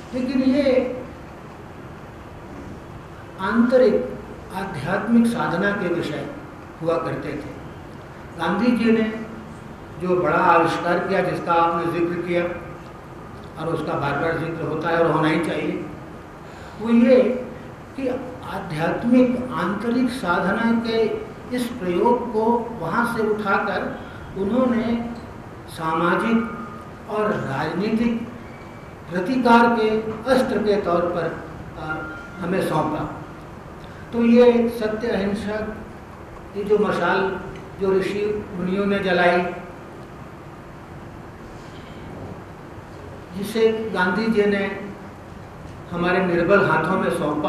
लेकिन ये आंतरिक आध्यात्मिक साधना के विषय हुआ करते थे। गांधी जी ने जो बड़ा आविष्कार किया, जिसका आपने जिक्र किया और उसका बार बार जिक्र होता है और होना ही चाहिए, वो ये कि आध्यात्मिक आंतरिक साधना के इस प्रयोग को वहाँ से उठाकर उन्होंने सामाजिक और राजनीतिक प्रतिकार के अस्त्र के तौर पर हमें सौंपा। तो ये सत्य अहिंसा की जो मशाल जो ऋषि मुनियों ने जलाई, जिसे गांधी जी ने हमारे निर्बल हाथों में सौंपा,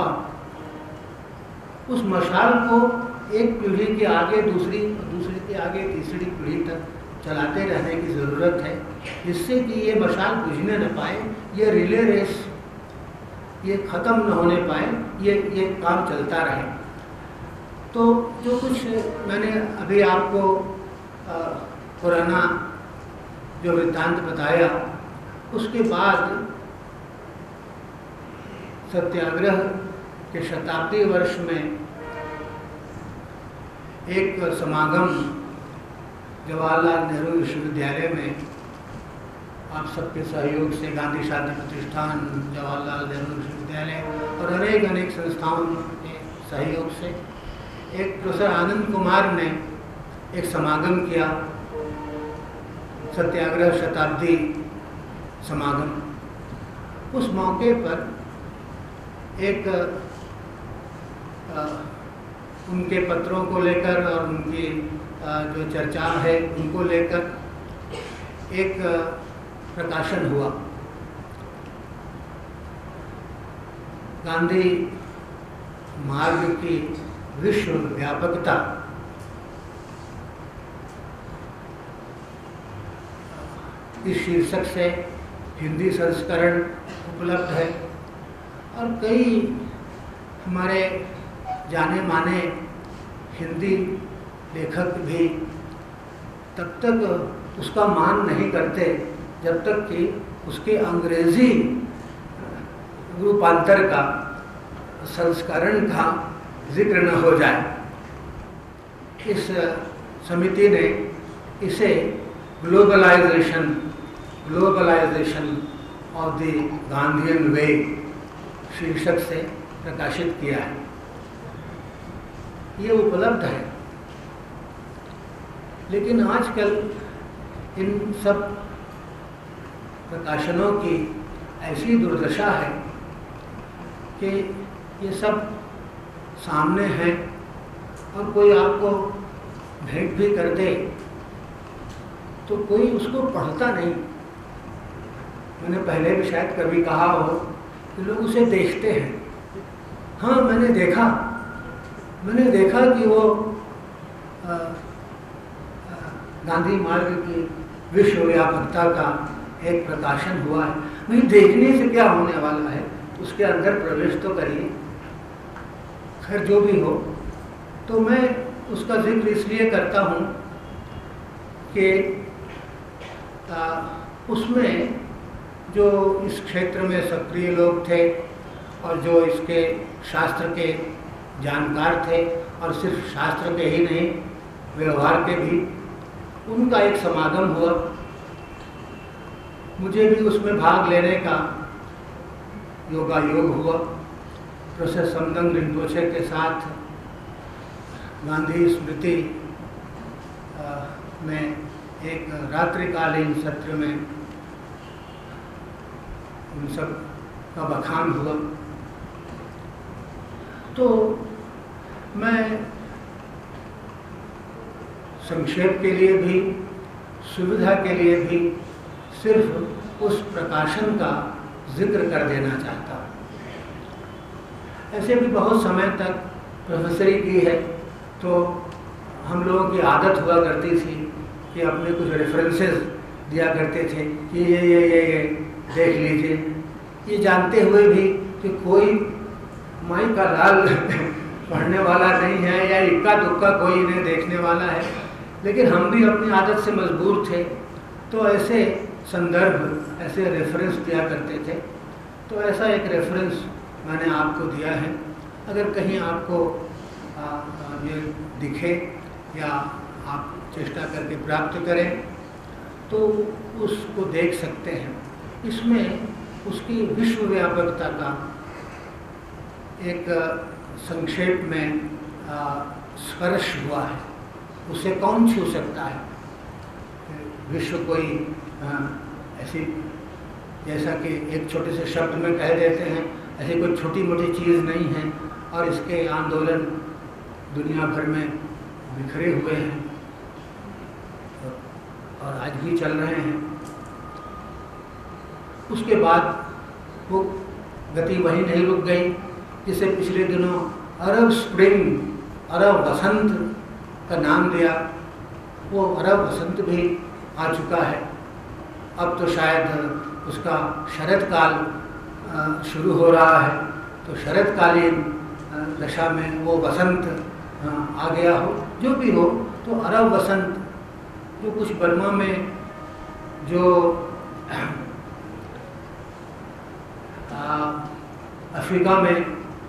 उस मशाल को एक पीढ़ी के आगे दूसरी, दूसरी के आगे तीसरी पीढ़ी तक चलाते रहने की ज़रूरत है, जिससे कि ये मशाल बुझने न पाए, ये रिले रेस ये ख़त्म न होने पाए, ये काम चलता रहे। तो जो कुछ मैंने अभी आपको पुराना जो वृत्तांत बताया, उसके बाद सत्याग्रह के शताब्दी वर्ष में एक समागम जवाहरलाल नेहरू विश्वविद्यालय में आप सबके सहयोग से, गांधी शांति प्रतिष्ठान, जवाहरलाल नेहरू विश्वविद्यालय और अनेक संस्थाओं के सहयोग से एक प्रोफेसर आनंद कुमार ने एक समागम किया, सत्याग्रह शताब्दी समागम। उस मौके पर एक उनके पत्रों को लेकर और उनकी जो चर्चा है उनको लेकर एक प्रकाशन हुआ। गांधी मार्ग की विश्व व्यापकता, इस शीर्षक से हिंदी संस्करण उपलब्ध है और कई हमारे जाने माने हिंदी लेखक भी तब तक उसका मान नहीं करते जब तक कि उसके अंग्रेजी रूपांतर का, संस्करण का जिक्र न हो जाए। इस समिति ने इसे globalisation of the Gandhian way शीर्षक से प्रकाशित किया है। ये उपलब्ध है, लेकिन आजकल इन सब प्रकाशनों की ऐसी दुर्दशा है कि ये सब सामने हैं और कोई आपको भेंट भी कर दे तो कोई उसको पढ़ता नहीं। मैंने पहले भी शायद कभी कहा हो कि लोग उसे देखते हैं। हाँ, मैंने देखा कि वो गांधी मार्ग की विश्व व्यापकता का एक प्रकाशन हुआ है। नहीं, देखने से क्या होने वाला है, उसके अंदर प्रवेश तो करिए। खैर, जो भी हो, तो मैं उसका जिक्र इसलिए करता हूँ कि उसमें जो इस क्षेत्र में सक्रिय लोग थे और जो इसके शास्त्र के जानकार थे, और सिर्फ शास्त्र के ही नहीं, व्यवहार के भी, उनका एक समागम हुआ। मुझे भी उसमें भाग लेने का योगायोग हुआ। प्रोफेसर समदंग रिम्पोछे के साथ गांधी स्मृति में एक रात्रिकालीन सत्र में उन सब का बखान हुआ। तो मैं संक्षेप के लिए भी, सुविधा के लिए भी सिर्फ उस प्रकाशन का जिक्र कर देना चाहता हूँ। ऐसे भी बहुत समय तक प्रोफेसरी की है, तो हम लोगों की आदत हुआ करती थी कि अपने कुछ रेफरेंसेस दिया करते थे कि ये देख लीजिए, ये जानते हुए भी कि कोई माई का लाल पढ़ने वाला नहीं है या इक्का दुक्का कोई इन्हें देखने वाला है। लेकिन हम भी अपनी आदत से मजबूर थे, तो ऐसे संदर्भ, ऐसे रेफरेंस दिया करते थे। तो ऐसा एक रेफरेंस मैंने आपको दिया है। अगर कहीं आपको ये दिखे या आप चेष्टा करके प्राप्त करें तो उसको देख सकते हैं। इसमें उसकी विश्वव्यापकता का एक संक्षेप में स्पर्श हुआ है। उसे कौन छू सकता है? विश्व कोई ऐसी, जैसा कि एक छोटे से शब्द में कह देते हैं, ऐसी कोई छोटी मोटी चीज़ नहीं है और इसके आंदोलन दुनिया भर में बिखरे हुए हैं और आज भी चल रहे हैं। उसके बाद वो गति वहीं नहीं रुक गई, जिसे पिछले दिनों अरब स्प्रिंग, अरब वसंत का नाम दिया। वो अरब वसंत भी आ चुका है। अब तो शायद उसका शरद काल शुरू हो रहा है, तो शरदकालीन दशा में वो वसंत आ गया हो। जो भी हो, तो अरब वसंत जो कुछ बर्मा में जो अफ्रीका में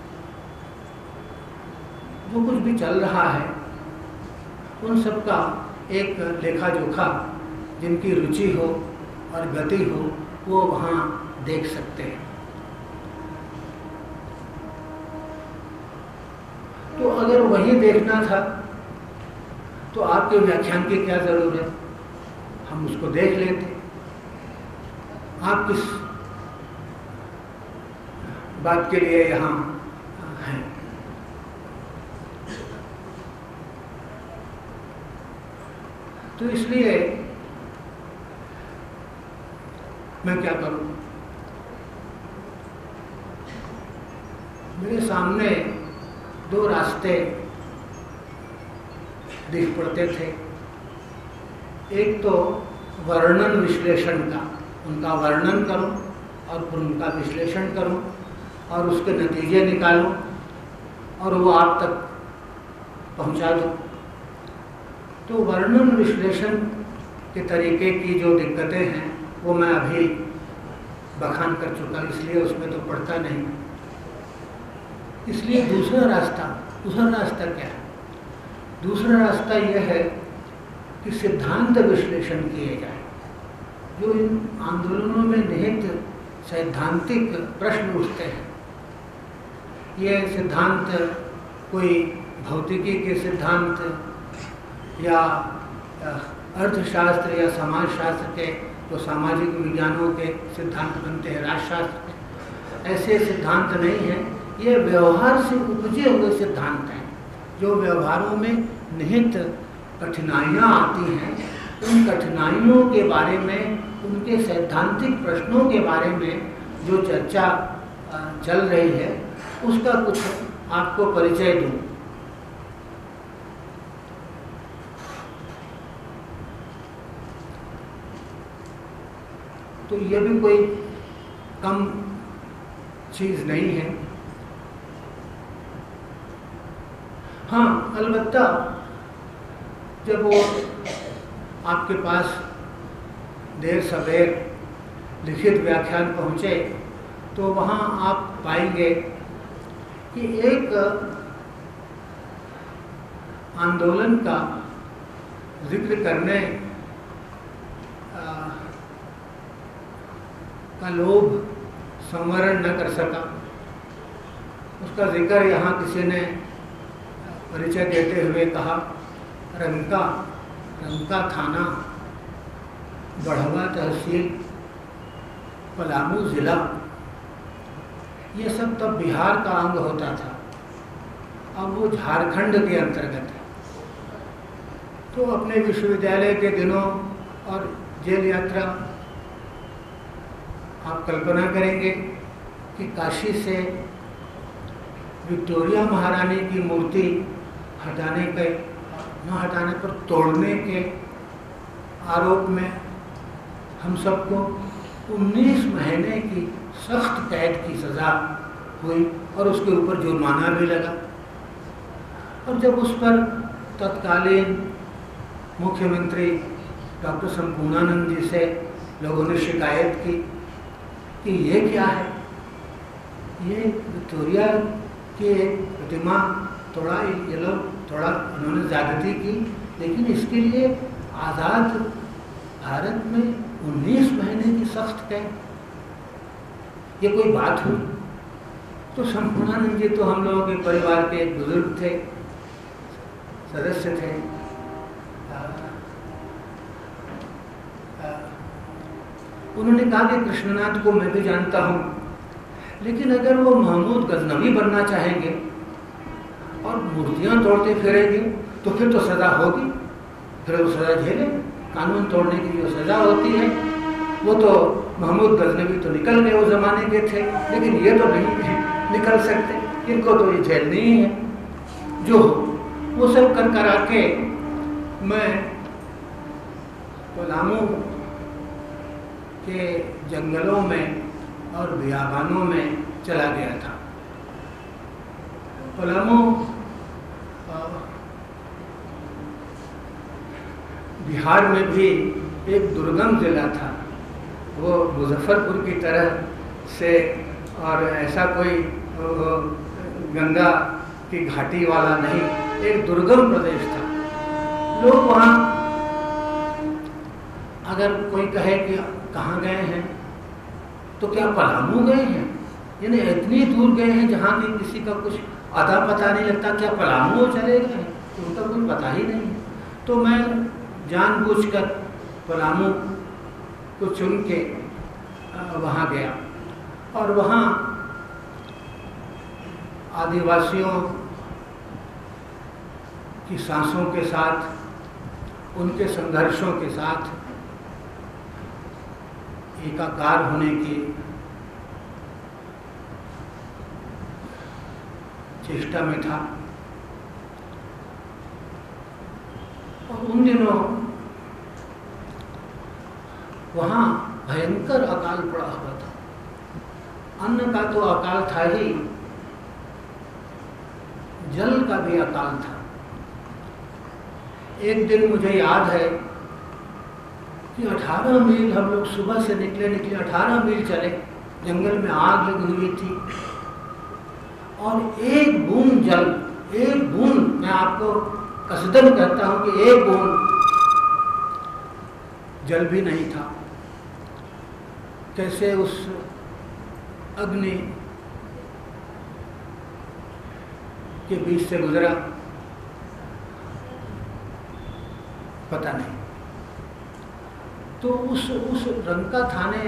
जो कुछ भी चल रहा है, उन सब का एक लेखा जोखा, जिनकी रुचि हो और गति हो, वो वहाँ देख सकते हैं। तो अगर वही देखना था तो आपके व्याख्यान की क्या जरूरत? हम उसको देख लेते। आप किस बात के लिए यहाँ हैं? तो इसलिए मैं क्या करूं? मेरे सामने दो रास्ते दिख पड़ते थे। एक तो वर्णन विश्लेषण का, उनका वर्णन करूं और फिर उनका विश्लेषण करूं और उसके नतीजे निकालूं और वो आप तक पहुंचा दूं। तो वर्णन विश्लेषण के तरीके की जो दिक्कतें हैं वो मैं अभी बखान कर चुका, इसलिए उसमें तो पढ़ता नहीं। इसलिए दूसरा रास्ता क्या है? दूसरा रास्ता यह है कि सिद्धांत विश्लेषण किए जाए। जो इन आंदोलनों में निहित सैद्धांतिक प्रश्न उठते हैं, ये सिद्धांत कोई भौतिकी के सिद्धांत या अर्थशास्त्र या समाजशास्त्र के, जो सामाजिक विज्ञानों के सिद्धांत बनते हैं, राजशास्त्र के, ऐसे सिद्धांत नहीं हैं। ये व्यवहार से उपजे हुए सिद्धांत हैं। जो व्यवहारों में निहित कठिनाइयाँ आती हैं, उन कठिनाइयों के बारे में, उनके सैद्धांतिक प्रश्नों के बारे में जो चर्चा चल रही है, उसका कुछ आपको परिचय दूं। तो ये भी कोई कम चीज़ नहीं है। हाँ, अलबत्ता जब वो आपके पास देर सवेर लिखित व्याख्यान पहुँचे तो वहाँ आप पाएंगे कि एक आंदोलन का जिक्र करने का लोभ संवरण न कर सका। उसका जिक्र यहाँ किसी ने परिचय देते हुए कहा, रंका थाना, बढ़वा तहसील, पलामू जिला, ये सब तब बिहार का अंग होता था। अब वो झारखंड के अंतर्गत है। तो अपने विश्वविद्यालय के दिनों और जेल यात्रा, आप कल्पना करेंगे कि काशी से विक्टोरिया महारानी की मूर्ति न हटाने पर तोड़ने के आरोप में हम सबको 19 महीने की सख्त कैद की सज़ा हुई और उसके ऊपर जुर्माना भी लगा। और जब उस पर तत्कालीन मुख्यमंत्री डॉक्टर संपूर्णानंद जी से लोगों ने शिकायत की कि ये क्या है, ये विक्टोरिया की एक प्रतिमा थोड़ा ये लोग थोड़ा इन्होंने ज़्यादती की, लेकिन इसके लिए आज़ाद भारत में 19 महीने की सख्त कैद, ये कोई बात हुई? तो संपूर्णानंद जी तो हम लोगों के परिवार के एक बुजुर्ग थे, सदस्य थे। उन्होंने कहा कि कृष्णनाथ को मैं भी जानता हूँ, लेकिन अगर वो महमूद गजनवी बनना चाहेंगे और मूर्तियाँ तोड़ते फिरेंगे तो फिर तो सज़ा होगी, फिर वो सज़ा झेले। कानून तोड़ने की जो सज़ा होती है वो तो महमूद गजनवी तो निकल गए, उस ज़माने के थे, लेकिन ये तो नहीं निकल सकते, इनको तो ये झेलनी ही है। जो वो सब कर कर आके मैं पलामू के जंगलों में और बियाबानों में चला गया था। पलामू बिहार में भी एक दुर्गम जिला था, वो मुजफ्फरपुर की तरह से और ऐसा कोई गंगा की घाटी वाला नहीं, एक दुर्गम प्रदेश था। लोग वहाँ अगर कोई कहे कि कहाँ गए हैं तो क्या पलामू गए हैं, यानी इतनी दूर गए हैं जहाँ की किसी का कुछ अता पता नहीं लगता, क्या पलामू चले गए हैं, तो उनका कोई पता ही नहीं है। तो मैं जानबूझकर पलामू को चुन के वहाँ गया और वहाँ आदिवासियों की सांसों के साथ, उनके संघर्षों के साथ एकाकार होने की चेष्टा में था। और उन दिनों वहाँ भयंकर अकाल पड़ा हुआ था, अन्न का तो अकाल था ही, जल का भी अकाल था। एक दिन मुझे याद है कि 18 मील हम लोग सुबह से निकले 18 मील चले, जंगल में आग लगी हुई थी और एक बूंद जल, एक बूंद, मैं आपको कसदन कहता हूं कि एक बूंद जल भी नहीं था। कैसे उस अग्नि के बीच से गुजरा पता नहीं। तो उस रंका थाने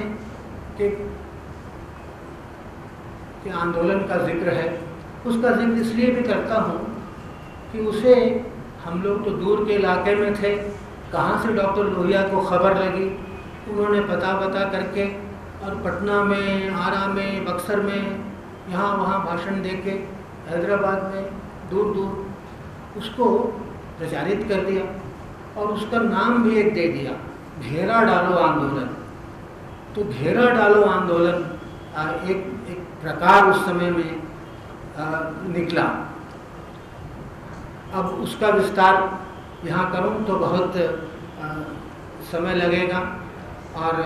के आंदोलन का जिक्र है, उसका जिक्र इसलिए भी करता हूँ कि उसे हम लोग तो दूर के इलाके में थे, कहाँ से डॉक्टर लोहिया को खबर लगी, उन्होंने पता करके और पटना में, आरा में, बक्सर में, यहाँ वहाँ भाषण दे के, हैदराबाद में, दूर दूर उसको प्रचारित कर दिया और उसका नाम भी एक दे दिया, घेरा डालो आंदोलन। तो घेरा डालो आंदोलन एक प्रकार उस समय में निकला। अब उसका विस्तार यहाँ करूँ तो बहुत समय लगेगा और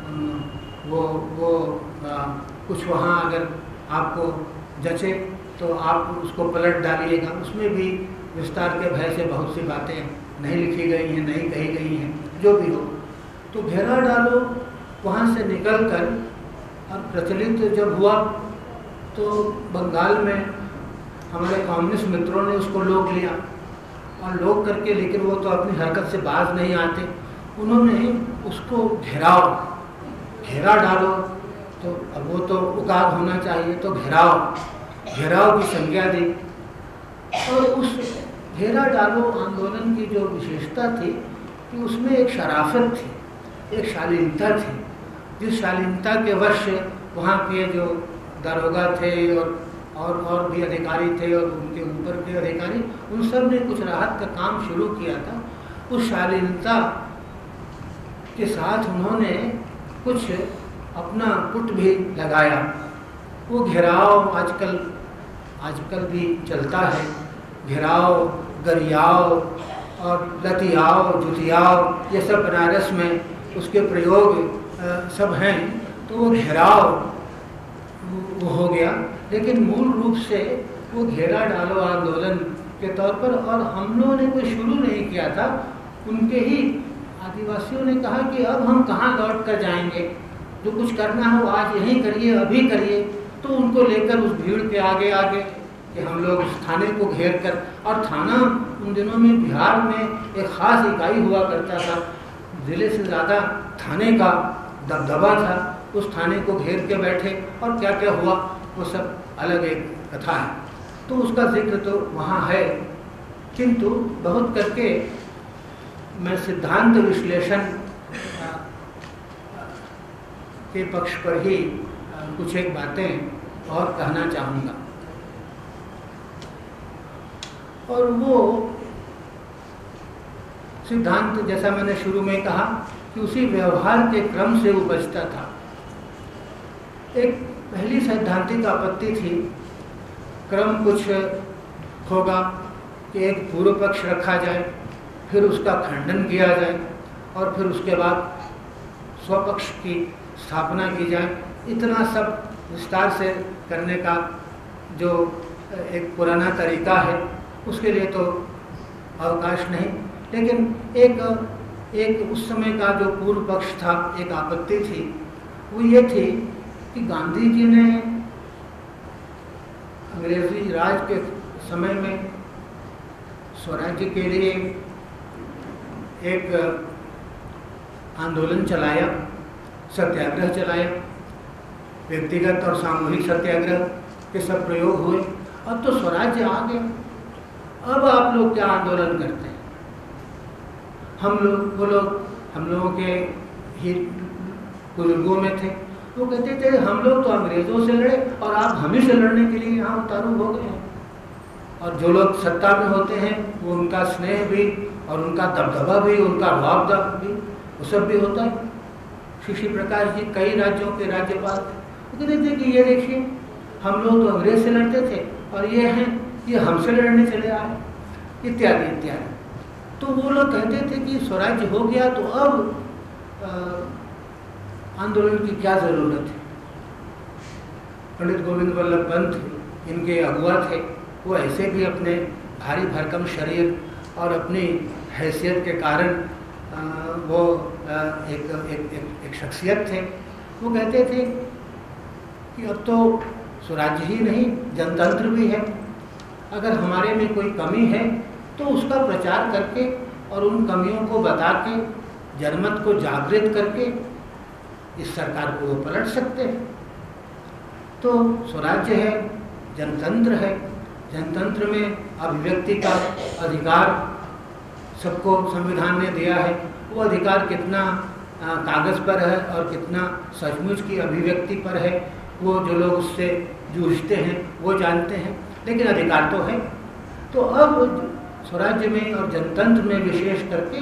वो कुछ वहाँ अगर आपको जचे तो आप उसको पलट डालिएगा, उसमें भी विस्तार के भय से बहुत सी बातें नहीं लिखी गई हैं, नहीं कही गई हैं, जो भी हो। तो घेरा डालो वहाँ से निकलकर और प्रचलित जब हुआ तो बंगाल में हमारे कम्युनिस्ट मित्रों ने उसको लोग लिया और लोग करके, लेकिन वो तो अपनी हरकत से बाज नहीं आते, उन्होंने उसको घेरा डालो, तो अब वो तो उकार होना चाहिए, तो घेराव की संज्ञा दी। और उस घेरा डालो आंदोलन की जो विशेषता थी कि उसमें एक शराफत थी, एक शालीनता थी, जिस शालीनता के वश वहाँ के जो दारोगा थे और भी अधिकारी थे और उनके ऊपर के अधिकारी, उन सब ने कुछ राहत का काम शुरू किया था। उस शालीनता के साथ उन्होंने कुछ अपना पुट भी लगाया। वो घेराव आजकल भी चलता है, घेराव, गरियाव और लतियाव, जुतियाव, ये सब बनारस में उसके प्रयोग सब हैं। तो वो घेराव वो हो गया, लेकिन मूल रूप से वो घेरा डालो आंदोलन के तौर पर, और हम लोगों ने कोई शुरू नहीं किया था। उनके ही आदिवासियों ने कहा कि अब हम कहाँ लौट कर जाएंगे, जो कुछ करना है वो आज यहीं करिए, अभी करिए। तो उनको लेकर उस भीड़ के आगे आगे कि हम लोग उस थाने को घेर कर, और थाना उन दिनों में बिहार में एक ख़ास इकाई हुआ करता था, ज़िले से ज़्यादा थाने का दबदबा था। उस थाने को घेर के बैठे, और क्या क्या हुआ वो सब अलग एक कथा है, तो उसका जिक्र तो वहाँ है। किंतु बहुत करके मैं सिद्धांत विश्लेषण के पक्ष पर ही कुछ एक बातें और कहना चाहूँगा। और वो सिद्धांत, जैसा मैंने शुरू में कहा, कि उसी व्यवहार के क्रम से उपजता था। एक पहली सैद्धांतिक आपत्ति थी, क्रम कुछ होगा कि एक पूर्व पक्ष रखा जाए, फिर उसका खंडन किया जाए, और फिर उसके बाद स्वपक्ष की स्थापना की जाए। इतना सब विस्तार से करने का जो एक पुराना तरीका है, उसके लिए तो अवकाश नहीं। लेकिन एक उस समय का जो पूर्व पक्ष था, एक आपत्ति थी, वो ये थी कि गांधी जी ने अंग्रेजी राज के समय में स्वराज्य के लिए एक आंदोलन चलाया, सत्याग्रह चलाया, व्यक्तिगत और सामूहिक सत्याग्रह के सब प्रयोग हुए। अब तो स्वराज्य आ गया, अब आप लोग क्या आंदोलन करते हैं? हम लोगों के ही बुजुर्गों में थे, वो कहते थे हम लोग तो अंग्रेजों से लड़े और आप हमें से लड़ने के लिए यहाँ उतारू हो गए हैं। और जो लोग सत्ता में होते हैं वो उनका स्नेह भी और उनका दबदबा भी, उनका रुआब भी, वो सब भी होता है। श्री प्रकाश जी कई राज्यों के राज्यपाल थे, कहते थे कि ये देखिए हम लोग तो अंग्रेज से लड़ते थे और ये हमसे लड़ने चले आए, इत्यादि इत्यादि। तो वो लोग कहते थे कि स्वराज्य हो गया तो अब आंदोलन की क्या ज़रूरत है। पंडित गोविंद वल्लभ पंत इनके अगुआ थे, वो ऐसे भी अपने भारी भरकम शरीर और अपनी हैसियत के कारण वो एक शख्सियत थे। वो कहते थे कि अब तो स्वराज्य ही नहीं, जनतंत्र भी है। अगर हमारे में कोई कमी है तो उसका प्रचार करके और उन कमियों को बता के, जनमत को जागृत करके इस सरकार को वो पलट सकते हैं। तो स्वराज्य है, जनतंत्र है, जनतंत्र में अभिव्यक्ति का अधिकार सबको संविधान ने दिया है। वो अधिकार कितना कागज़ पर है और कितना सचमुच की अभिव्यक्ति पर है, वो जो लोग उससे जूझते हैं वो जानते हैं, लेकिन अधिकार तो है। तो अब स्वराज्य में और जनतंत्र में विशेष करके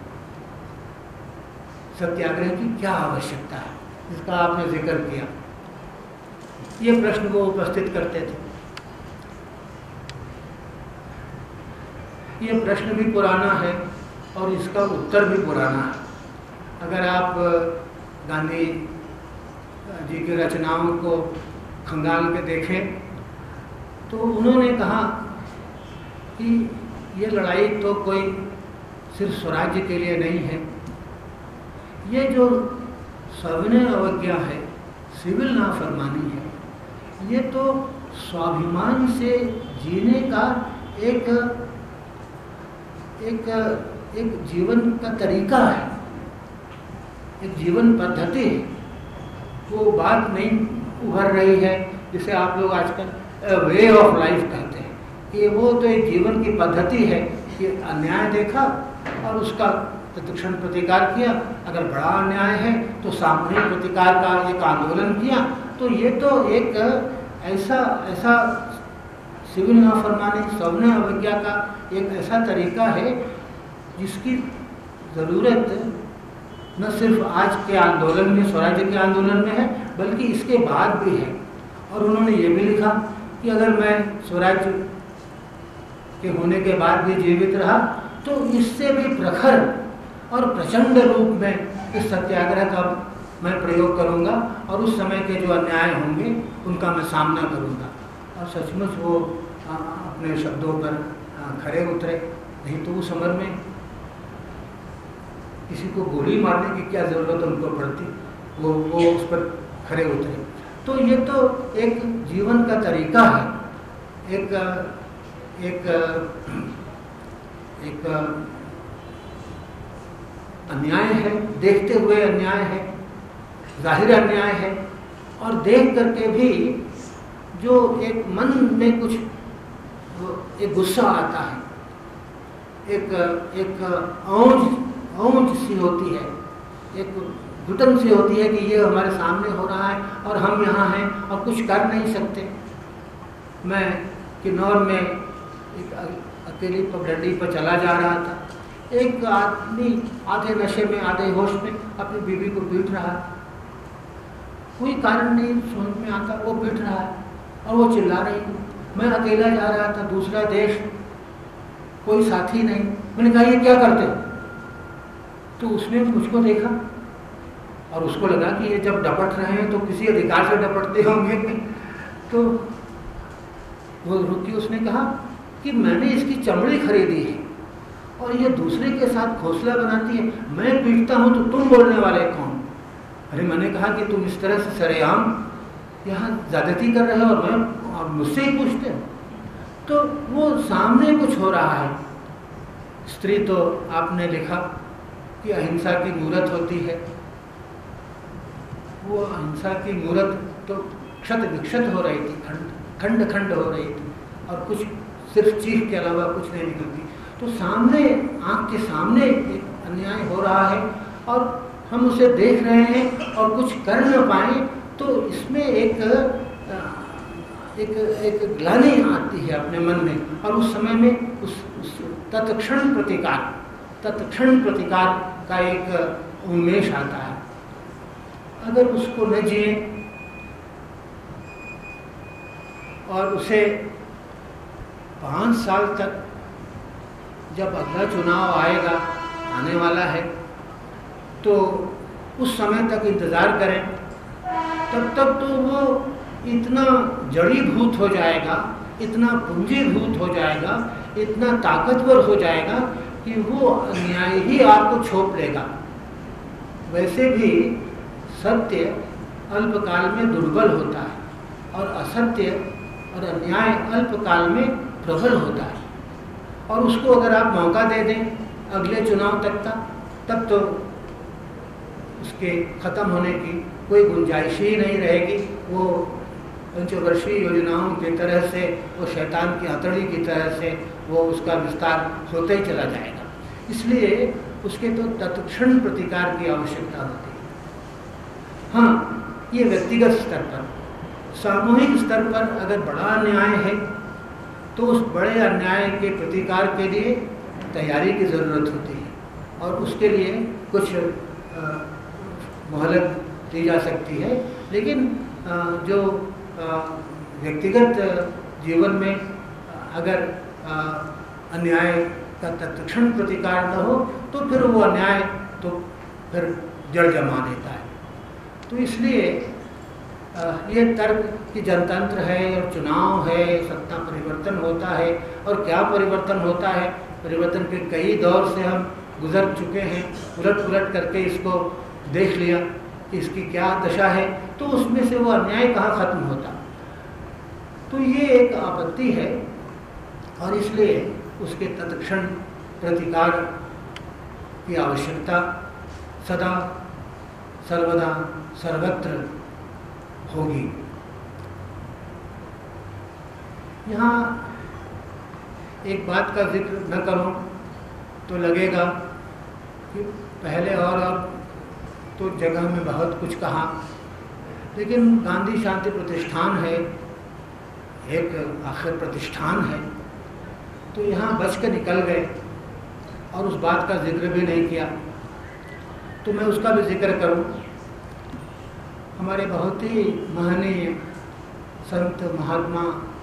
सत्याग्रह की क्या आवश्यकता है, जिसका आपने जिक्र किया, ये प्रश्न वो उपस्थित करते थे। ये प्रश्न भी पुराना है और इसका उत्तर भी पुराना है। अगर आप गांधी जी की रचनाओं को खंगाल के देखें तो उन्होंने कहा कि ये लड़ाई तो कोई सिर्फ स्वराज्य के लिए नहीं है, ये जो सविनय अवज्ञा है, सिविल नाफरमानी है, ये तो स्वाभिमान से जीने का एक जीवन का तरीका है, एक जीवन पद्धति है। वो बात नहीं उभर रही है जिसे आप लोग आजकल वे ऑफ लाइफ कहते हैं, कि वो तो एक जीवन की पद्धति है कि अन्याय देखा और उसका तत्क्षण प्रतिकार किया, अगर बड़ा अन्याय है तो सामूहिक प्रतिकार का एक आंदोलन किया। तो ये तो एक ऐसा सिविल नाफरमानी, सविनय अवज्ञा का एक ऐसा तरीका है जिसकी ज़रूरत न सिर्फ आज के आंदोलन में, स्वराज्य के आंदोलन में है, बल्कि इसके बाद भी है। और उन्होंने ये भी लिखा कि अगर मैं स्वराज्य के होने के बाद भी जीवित रहा तो इससे भी प्रखर और प्रचंड रूप में इस सत्याग्रह का मैं प्रयोग करूंगा और उस समय के जो अन्याय होंगे उनका मैं सामना करूंगा। और सचमुच वो अपने शब्दों पर खरे उतरे। नहीं तो उस उम्र में किसी को गोली मारने की क्या ज़रूरत उनको पड़ती, वो उस पर खरे उतरे। तो ये तो एक जीवन का तरीका है, एक अन्याय है, देखते हुए अन्याय है, जाहिर अन्याय है। और देख करके भी जो एक मन में कुछ एक गुस्सा आता है, एक औंध सी होती है, एक घुटन सी होती है कि ये हमारे सामने हो रहा है और हम यहाँ हैं और कुछ कर नहीं सकते। मैं किन्नौर में एक अकेली पगडंडी पर चला जा रहा था, एक आदमी आधे नशे में आधे होश में अपनी बीवी को पीट रहा है, कोई कारण नहीं समझ में आता, वो पीट रहा है और वो चिल्ला रही है। मैं अकेला जा रहा था, दूसरा देश, कोई साथी नहीं। मैंने कहा ये क्या करते हो? तो उसने मुझको देखा और उसको लगा कि ये जब डपट रहे हैं तो किसी अधिकार से डपटते होंगे। तो वो रुकी, उसने कहा कि मैंने इसकी चमड़ी खरीदी है और ये दूसरे के साथ घोंसला बनाती है, मैं पीटता हूँ तो तुम बोलने वाले कौन? अरे मैंने कहा कि तुम इस तरह से सरेआम यहाँ ज्यादती कर रहे हो और मुझसे ही पूछते हो। तो वो सामने कुछ हो रहा है। स्त्री तो आपने लिखा कि अहिंसा की मूरत होती है, वो अहिंसा की मूरत तो क्षत विक्षत हो रही थी, खंड खंड हो रही थी और कुछ सिर्फ चीख के अलावा कुछ नहीं निकलती। तो सामने, आँख के सामने एक अन्याय हो रहा है और हम उसे देख रहे हैं और कुछ कर न पाए, तो इसमें एक ग्लानि आती है अपने मन में। और उस समय में उस तत्क्षण प्रतिकार का एक उन्मेष आता है। अगर उसको न जिए और उसे 5 साल तक, जब अगला चुनाव आएगा, आने वाला है, तो उस समय तक इंतज़ार करें, तब तक तो वो इतना जड़ीभूत हो जाएगा, इतना पूंजीभूत हो जाएगा, इतना ताकतवर हो जाएगा कि वो अन्याय ही आपको छोप लेगा। वैसे भी सत्य अल्पकाल में दुर्बल होता है और असत्य और अन्याय अल्पकाल में प्रबल होता है। और उसको अगर आप मौका दे दें अगले चुनाव तक का, तब तो उसके ख़त्म होने की कोई गुंजाइश ही नहीं रहेगी। वो पंचवर्षीय योजनाओं की तरह से, वो शैतान की हथौड़ी की तरह से वो उसका विस्तार होते ही चला जाएगा। इसलिए उसके तो तत्क्षण प्रतिकार की आवश्यकता होती है। हाँ, ये व्यक्तिगत स्तर पर। सामूहिक स्तर पर अगर बड़ा अन्याय है तो उस बड़े अन्याय के प्रतिकार के लिए तैयारी की ज़रूरत होती है और उसके लिए कुछ मोहलत दी जा सकती है। लेकिन जो व्यक्तिगत जीवन में अगर अन्याय का तत्क्षण प्रतिकार न हो तो फिर वो अन्याय तो फिर जड़ जमा देता है। तो इसलिए ये तर्क कि जनतंत्र है और चुनाव है, सत्ता परिवर्तन होता है, और क्या परिवर्तन होता है, परिवर्तन के कई दौर से हम गुजर चुके हैं, उलट पुलट करके इसको देख लिया कि इसकी क्या दशा है, तो उसमें से वो अन्याय कहाँ खत्म होता। तो ये एक आपत्ति है और इसलिए उसके तत्क्षण प्रतिकार की आवश्यकता सदा सर्वदा सर्वत्र होगी। यहाँ एक बात का जिक्र न करूं तो लगेगा कि पहले और तो जगह में बहुत कुछ कहा, लेकिन गांधी शांति प्रतिष्ठान है, एक आखिर प्रतिष्ठान है, तो यहाँ बच कर निकल गए और उस बात का जिक्र भी नहीं किया, तो मैं उसका भी जिक्र करूं। हमारे बहुत ही महनीय संत महात्मा